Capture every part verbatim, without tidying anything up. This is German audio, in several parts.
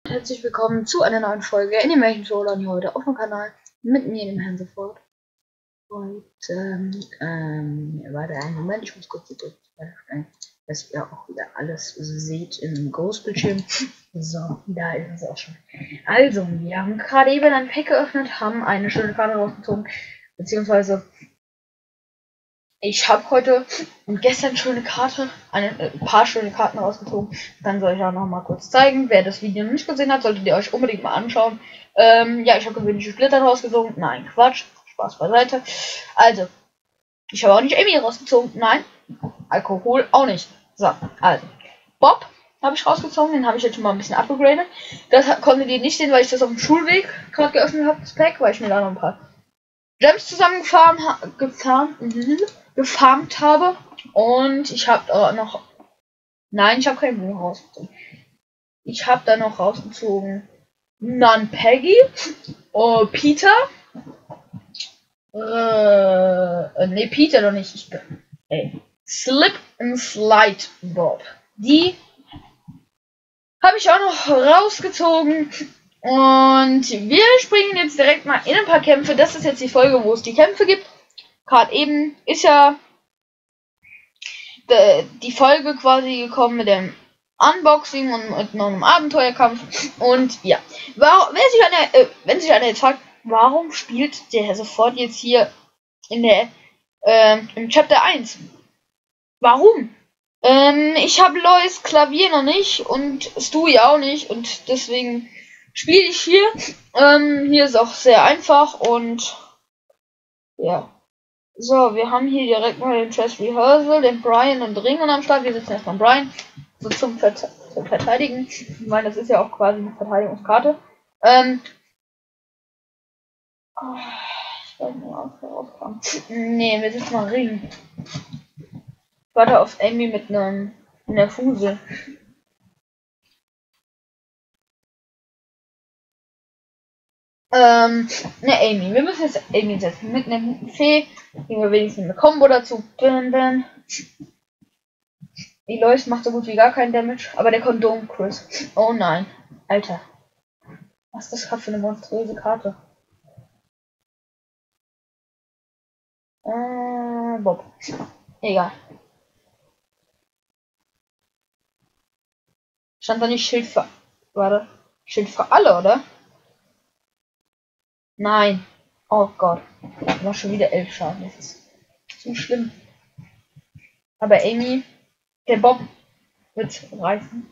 Herzlich willkommen zu einer neuen Folge Animation Showdown heute auf dem Kanal mit mir, dem Herrn sofort. Und ähm, ähm, warte einen Moment, ich muss kurz die Drücke stellen, dass ihr auch wieder alles seht im Großbildschirm. So, da ist es auch schon. Also, wir haben gerade eben ein Pack geöffnet, haben eine schöne Karte rausgezogen, beziehungsweise ich habe heute und gestern schöne Karte, eine, äh, paar schöne Karten rausgezogen. Dann soll ich auch noch mal kurz zeigen. Wer das Video noch nicht gesehen hat, solltet ihr euch unbedingt mal anschauen. Ähm, ja, ich habe gewöhnliche Splitter rausgezogen. Nein, Quatsch. Spaß beiseite. Also, ich habe auch nicht Amy rausgezogen. Nein, Alkohol auch nicht. So, also, Bob habe ich rausgezogen. Den habe ich jetzt schon mal ein bisschen abgegradet. Das konntet ihr nicht sehen, weil ich das auf dem Schulweg gerade geöffnet habe, das Pack, weil ich mir da noch ein paar Gems zusammengefahren ha gefarmt, gefarmt habe. Und ich habe äh, noch. Nein, ich habe kein Buch rausgezogen. Ich habe da noch rausgezogen. Nan Peggy. Oh, Peter. Äh, äh, ne, Peter noch nicht. Ich bin. Ey. Slip and Slide Bob. Die habe ich auch noch rausgezogen. Und wir springen jetzt direkt mal in ein paar Kämpfe. Das ist jetzt die Folge, wo es die Kämpfe gibt. Gerade eben ist ja die Folge quasi gekommen mit dem Unboxing und mit noch einem Abenteuerkampf. Und ja, warum, wer sich eine, äh, wenn sich einer jetzt fragt, warum spielt der sofort jetzt hier in der äh, im Chapter eins? Warum? Ähm, ich habe Lois Klavier noch nicht und Stewie auch nicht und deswegen spiele ich hier. Ähm, hier ist auch sehr einfach und ja. So, wir haben hier direkt mal den Chess Rehearsal, den Brian und Ringen am Start. Wir sitzen erstmal Brian, so zum, Ver zum Verteidigen, weil das ist ja auch quasi eine Verteidigungskarte. Ähm, oh, ich weiß nicht, was da rauskommt. Nee, wir sitzen mal Ringen. Ich warte auf Amy mit einem in der Fusel. Ähm, ne Amy. Wir müssen jetzt Amy setzen. Mit einer guten Fee. Kriegen wir wenigstens eine Combo dazu. Dun, dun. Die Lois macht so gut wie gar keinen Damage. Aber der Kondom Chris. Oh nein. Alter. Was ist das gerade für eine monströse Karte? Äh, Bob. Egal. Stand da nicht Schild für. Warte. Schild für alle, oder? Nein. Oh Gott. War schon wieder elf Schaden. Das ist zu schlimm. Aber Amy, der Bob wird reißen.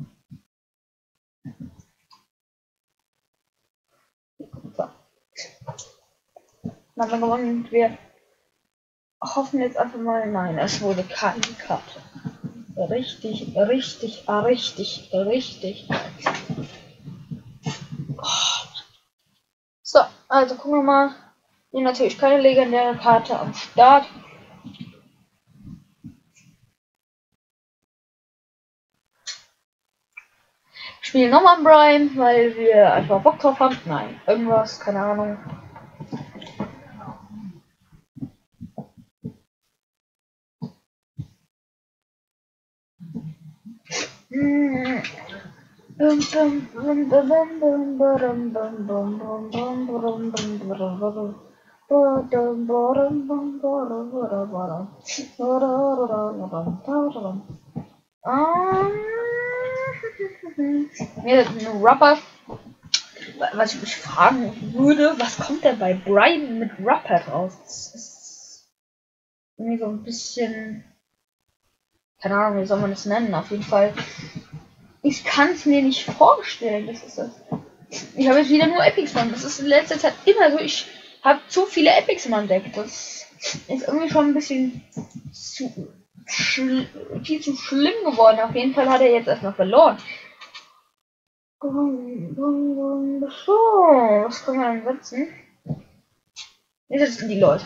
So. Dann haben wir gewonnen und wir hoffen jetzt einfach mal. Nein, es wurde keine Karte. Richtig, richtig, richtig, richtig. Oh. So, also gucken wir mal. Hier natürlich keine legendäre Karte am Start. Spielen nochmal Brian, weil wir einfach Bock drauf haben. Nein, irgendwas, keine Ahnung. Mir ein Rapper. Was ich mich fragen würde, was kommt denn bei Brian mit Rapper raus? Das ist irgendwie so ein bisschen. Keine Ahnung, wie soll man das nennen? Auf jeden Fall. Ich kann es mir nicht vorstellen. Das ist das. Ich habe jetzt wieder nur Epics dran. Das ist in letzter Zeit immer so. Ich habe zu viele Epics im Deck. Das ist irgendwie schon ein bisschen zu schl viel zu schlimm geworden. Auf jeden Fall hat er jetzt erstmal verloren. So, was können wir denn setzen? Jetzt sind die Leute.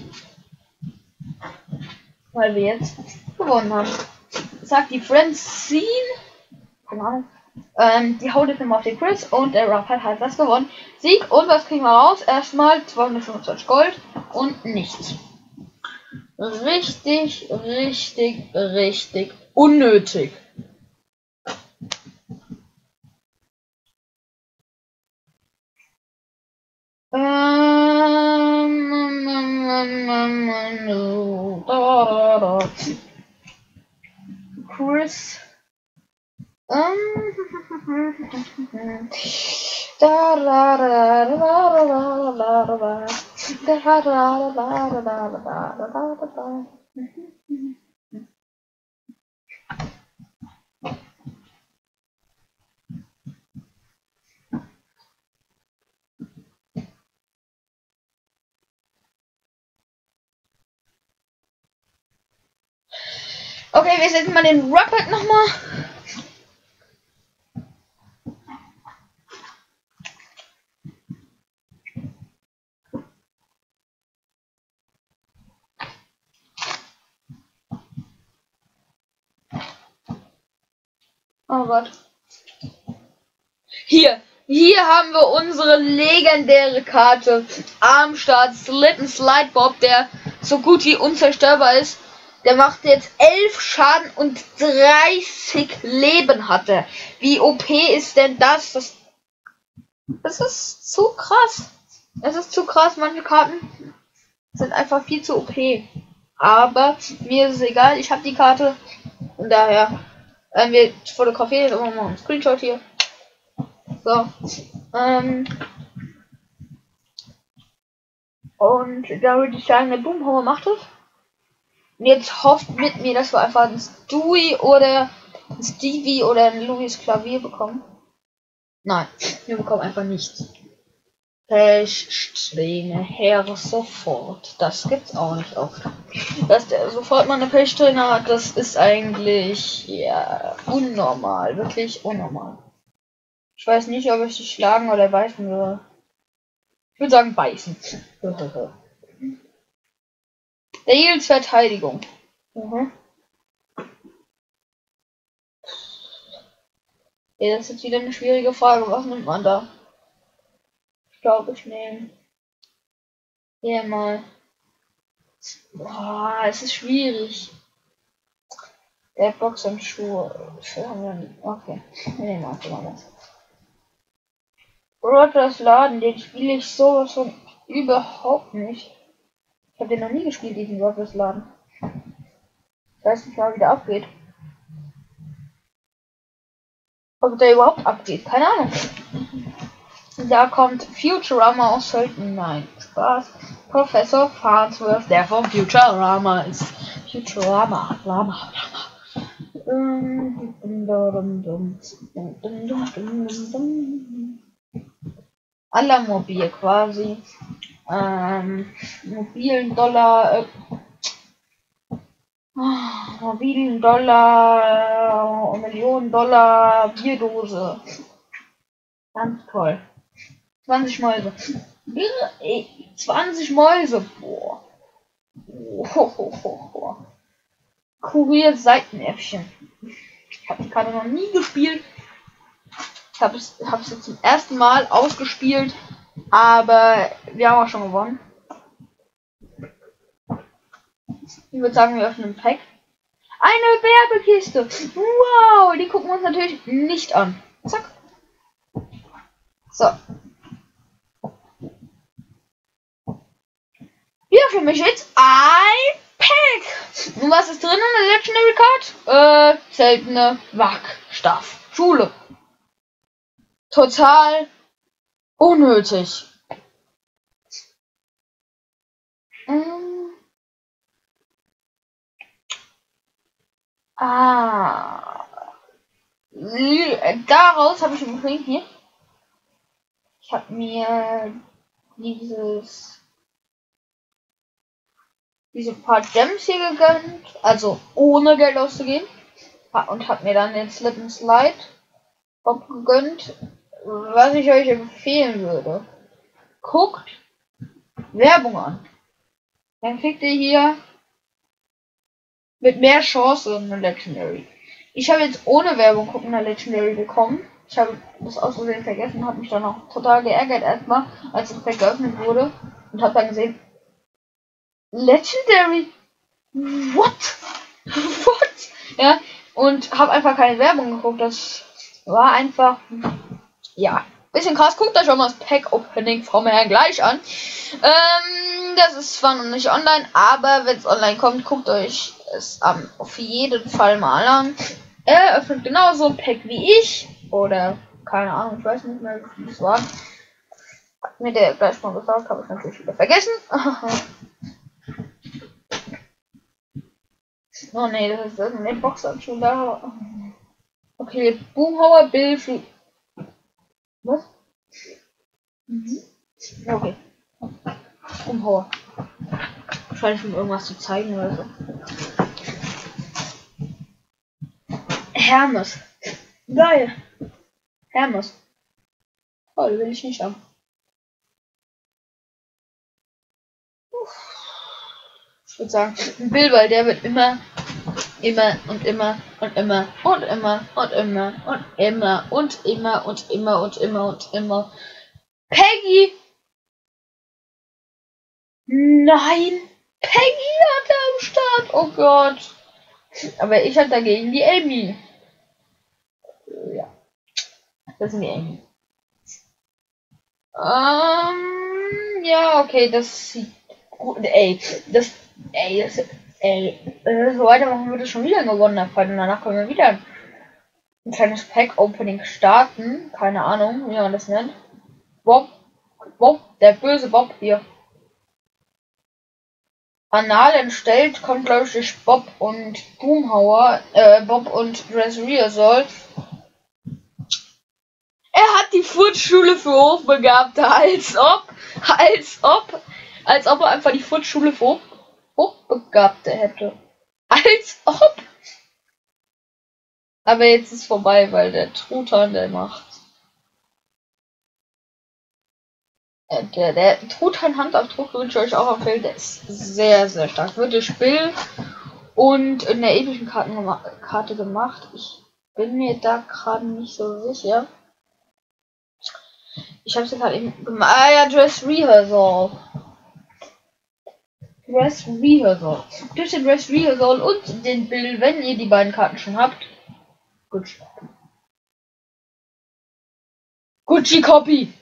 Weil wir jetzt gewonnen haben. Sagt die Francine. Keine Ahnung. Ähm, die haut jetzt nochmal auf den Chris und der Ruff hat das gewonnen. Sieg und was kriegen wir raus? Erstmal zweihundertfünfundzwanzig Gold und nichts. Richtig, richtig, richtig unnötig. Ähm, da, da, da. Chris. Ähm. Da, da, da, da, da, da, da, da, da. Da, da, da, da, da, da, da, da, da, da. Okay, wir setzen mal den Rocket nochmal. Oh Gott. Hier. Hier haben wir unsere legendäre Karte. Armstart Slip and Slide Bob, der so gut wie unzerstörbar ist. Der macht jetzt elf Schaden und dreißig Leben hatte. Wie O P ist denn das? Das, das ist zu krass. Es ist zu krass. Manche Karten sind einfach viel zu O P. Aber mir ist es egal. Ich habe die Karte. Und daher. Äh, wir fotografieren jetzt immer mal einen Screenshot hier. So. Ähm. Und da würde ich sagen, der Boomhammer macht es. Und jetzt hofft mit mir, dass wir einfach ein Stewie oder ein Stevie oder ein Louis Klavier bekommen. Nein, wir bekommen einfach nichts. Pechsträhne her sofort. Das gibt's auch nicht oft. Dass der sofort mal eine Pechsträhne hat, das ist eigentlich ja unnormal. Wirklich unnormal. Ich weiß nicht, ob ich sie schlagen oder beißen soll. Ich würde sagen beißen. Der Eagles Verteidigung. Mhm. Ja, das ist jetzt wieder eine schwierige Frage. Was nimmt man da? Ich glaube, ich nehme hier mal. Boah, es ist schwierig. Der Box und Schuhe. Okay, wir nehmen einfach mal das. Rogers Laden, den spiele ich sowas von überhaupt nicht. Ich habe den noch nie gespielt, diesen Rogers Laden. Ich weiß nicht mal, wie der abgeht. Ob der überhaupt abgeht, keine Ahnung. Da kommt Futurama aus Sölden. Nein, Spaß. Professor Farnsworth, der vom Futurama ist. Futurama, Lama, Lama. Allermobil quasi. Ähm, mobilen Dollar. Äh, oh, mobilen Dollar. Äh, Millionen Dollar Bierdose. Ganz toll. zwanzig Mäuse. zwanzig Mäuse. Boah. Oh, Kurier Seitenäffchen. Ich habe die Karte noch nie gespielt. Ich habe es, hab es jetzt zum ersten Mal ausgespielt. Aber wir haben auch schon gewonnen. Ich würde sagen, wir öffnen ein Pack. Eine Werbekiste. Wow, die gucken wir uns natürlich nicht an. Zack. So. Ja, für mich jetzt ein Pack. Und was ist drin in der Legendary Card? Äh, seltene Wachstaff. Schule. Total unnötig. Ähm. Ah. Daraus habe ich übrigens hier. Ich habe mir dieses diese paar Gems hier gegönnt, also ohne Geld auszugeben, und habe mir dann den Slip and Slide Bob gegönnt, was ich euch empfehlen würde. Guckt Werbung an. Dann kriegt ihr hier mit mehr Chance eine Legendary. Ich habe jetzt ohne Werbung gucken eine Legendary bekommen. Ich habe das aus Versehen vergessen und habe mich dann auch total geärgert erstmal, als das Pack geöffnet wurde und habe dann gesehen, Legendary? What? What? Ja, und habe einfach keine Werbung geguckt. Das war einfach, ja, bisschen krass. Guckt euch auch mal das Pack-Opening vom Herrn gleich an. Ähm, das ist zwar noch nicht online, aber wenn es online kommt, guckt euch es um, auf jeden Fall mal an. Er öffnet genauso ein Pack wie ich. Oder, keine Ahnung, ich weiß nicht mehr, wie es war. Hat mir der gleich mal gesagt, habe ich natürlich wieder vergessen. Oh ne, das ist eine Boxhandschuh da. Okay, Boomhauer, Bill, was? Mhm. Okay. Boomhauer. Wahrscheinlich um irgendwas zu zeigen oder so. Hermes. Geil. Hermes. Toll, will ich nicht haben. Ich würde sagen, Bill, weil der wird immer, immer und immer und immer und immer und immer und immer und immer und immer und immer und immer. Peggy! Nein! Peggy hat er am Start! Oh Gott! Aber ich hatte dagegen die Amy. Ja. Das ist die Amy. Ähm, ja, okay, das sieht gut. Ey, das. Ey, das. Ey, äh, so weitermachen würde schon wieder gewonnen und danach können wir wieder ein kleines Pack-Opening starten. Keine Ahnung, wie man das nennt. Bob. Bob, der böse Bob hier. Anal entstellt, kommt glaube ich durch Bob und Boomhauer, äh, Bob und Dressrehearsal. Er hat die Furzschule für Hochbegabte, als ob, als ob, als ob er einfach die Furzschule für Hoch, Hochbegabte hätte. Als ob. Aber jetzt ist vorbei, weil der Truthahn, der macht. Äh, der, der Truthahn-Handabdruck wünsche ich euch auch empfehlen, der ist sehr, sehr stark. Wird gespielt und in der epischen Karten gema Karte gemacht. Ich bin mir da gerade nicht so sicher. Ich habe es gerade eben gemacht. Ah ja, Dress Rehearsal. Dress Rehearsal. Durch den Dress Rehearsal und den Bill, wenn ihr die beiden Karten schon habt. Gut. Gucci Copy.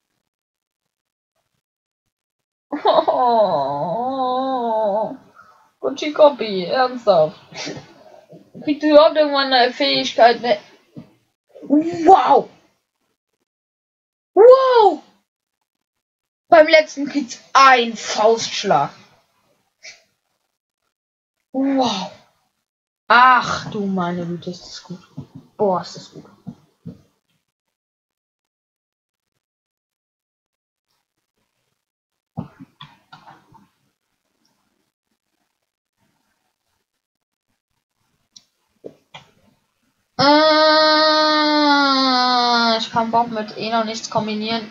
Oh, Gucci Copy, ernsthaft. Kriegt ihr überhaupt irgendwann eine Fähigkeit? Ne? Wow! Wow! Beim letzten kriegt ein Faustschlag. Wow! Ach du meine Güte, ist das gut. Boah, ist das gut. Äh, ich kann Bob mit eh noch nichts kombinieren.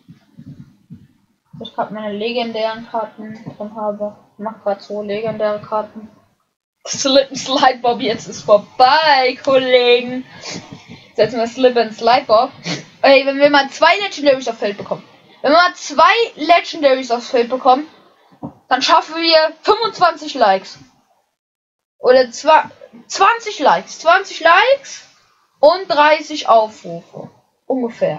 Ich gerade meine legendären Karten drin habe. Ich mach gerade so legendäre Karten. Slip and Slide Bob, jetzt ist vorbei, Kollegen. Setzen wir Slip and Slide Bob. Ey, wenn wir mal zwei Legendaries aufs Feld bekommen. Wenn wir mal zwei Legendaries aufs Feld bekommen, dann schaffen wir fünfundzwanzig Likes. Oder zwanzig Likes. zwanzig Likes und dreißig Aufrufe. Ungefähr.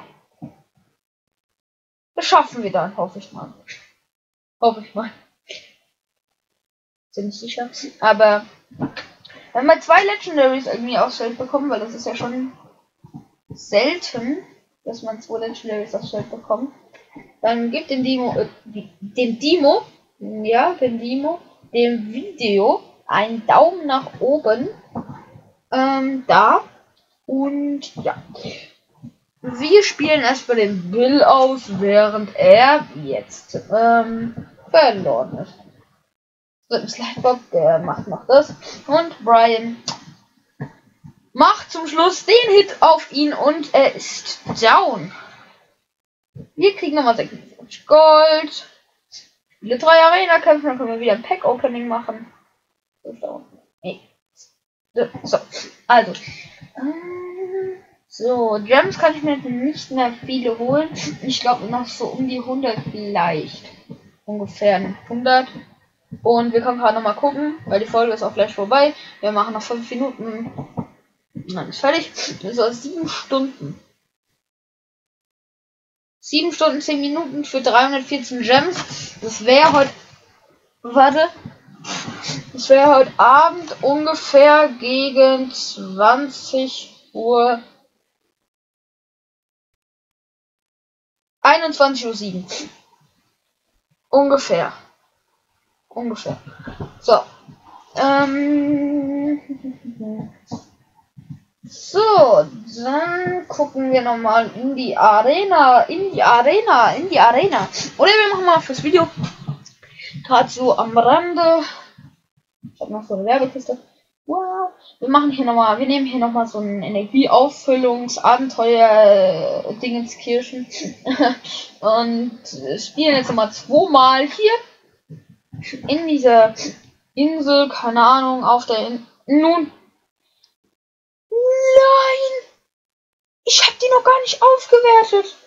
Das schaffen wir dann, hoffe ich mal. Hoffe ich mal. Bin ich sicher. Aber wenn wir zwei Legendaries irgendwie aufs Feld bekommen, weil das ist ja schon selten, dass man zwei Legendaries aufs Feld bekommt, dann gibt dem Demo, äh, dem Demo, ja, dem Demo, dem Video einen Daumen nach oben ähm, da. Und ja, wir spielen erstmal den Bill aus, während er jetzt ähm, verloren ist. So, Slidebob, der macht noch das. Und Brian macht zum Schluss den Hit auf ihn und er ist down. Wir kriegen nochmal sechsundvierzig Gold. Spiele drei Arena-Kämpfe, dann können wir wieder ein Pack-Opening machen. Nee. So, also. So, Gems kann ich mir nicht mehr viele holen. Ich glaube noch so um die hundert vielleicht. Ungefähr hundert. Und wir können gerade noch mal gucken, weil die Folge ist auch gleich vorbei. Wir machen noch fünf Minuten. Dann ist fertig. So, sieben Stunden. sieben Stunden, zehn Minuten für dreihundertvierzehn Gems. Das wäre heute. Warte. Das wäre heute Abend ungefähr gegen zwanzig Uhr. einundzwanzig Uhr sieben. Ungefähr. Ungefähr. So. Ähm. So, dann gucken wir nochmal in die Arena. In die Arena. In die Arena. Oder wir machen mal fürs Video. Gerade so am Rande. Ich habe noch so eine Werbekiste. Wow. Wir machen hier nochmal, wir nehmen hier nochmal so ein Energieauffüllungs-Abenteuer-Dingenskirchen. Und spielen jetzt nochmal zweimal hier. In dieser Insel, keine Ahnung, auf der In Nun. Nein! Ich habe die noch gar nicht aufgewertet.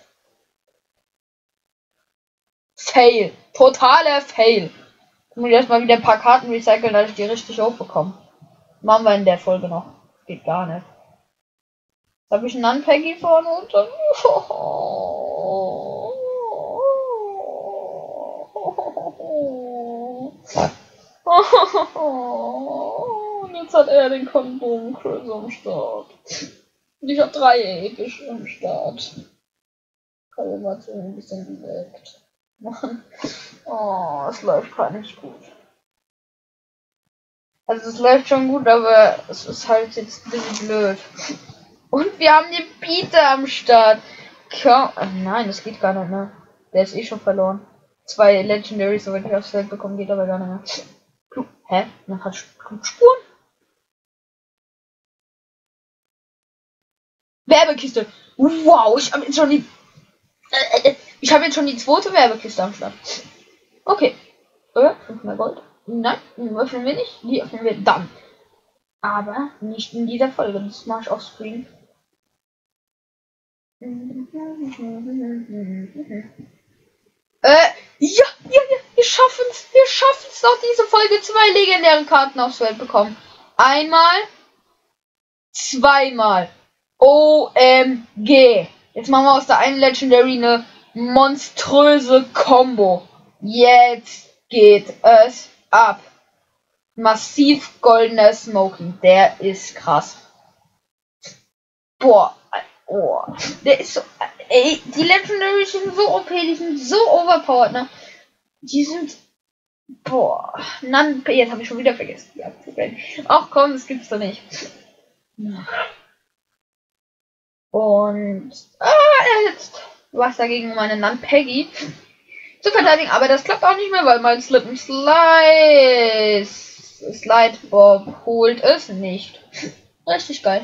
Fail. Totaler Fail. Ich muss erstmal wieder ein paar Karten recyceln, dass ich die richtig hochbekomme. Machen wir in der Folge noch. Geht gar nicht. Jetzt habe ich einen Unpeggy vorne und dann. Und jetzt hat er den Kondom Chris am Start. Und ich habe drei epische am Start. Kalibration ein bisschen direkt. Mann. Oh, es läuft gerade nicht gut. Also es läuft schon gut, aber es ist halt jetzt ein bisschen blöd. Und wir haben den Peter am Start. Komm. Ach nein, das geht gar nicht mehr. Der ist eh schon verloren. Zwei Legendaries, soweit ich aufs Feld bekommen, geht aber gar nicht mehr. Hä? Man hat Spuren? Werbekiste. Wow, ich habe jetzt schon die. Äh, äh, ich habe jetzt schon die zweite Werbekiste am Start. Okay. Äh, fünfmal Gold. Nein, die öffnen wir nicht. Die öffnen wir dann. Aber nicht in dieser Folge. Das mache ich auf Screen. Äh, ja, ja, ja, wir schaffen es. Wir schaffen es noch, diese Folge zwei legendäre Karten aufs Feld bekommen. Einmal, zweimal. O M G. Jetzt machen wir aus der einen Legendary eine monströse Combo. Jetzt geht es ab. Massiv goldener Smoking. Der ist krass. Boah. Oh. Der ist so. Ey, die Legendaries sind so O P, die sind so overpowered, ne? Die sind. Boah. Nan, jetzt habe ich schon wieder vergessen. Ja, ach komm, das gibt's doch nicht. Und. Ah, jetzt was dagegen meine Nan Peggy zu verteidigen, aber das klappt auch nicht mehr, weil mein Slip and Slide Slide Bob holt es nicht. Richtig geil.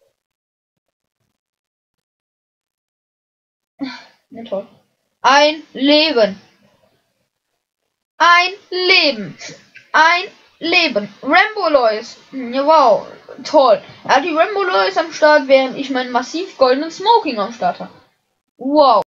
Ne, toll. Ein Leben. Ein Leben. Ein Leben. Rambo Lois. Ja, wow. Toll. Er hat die Rambo Lois am Start, während ich meinen massiv goldenen Smoking am Start habe. Wow.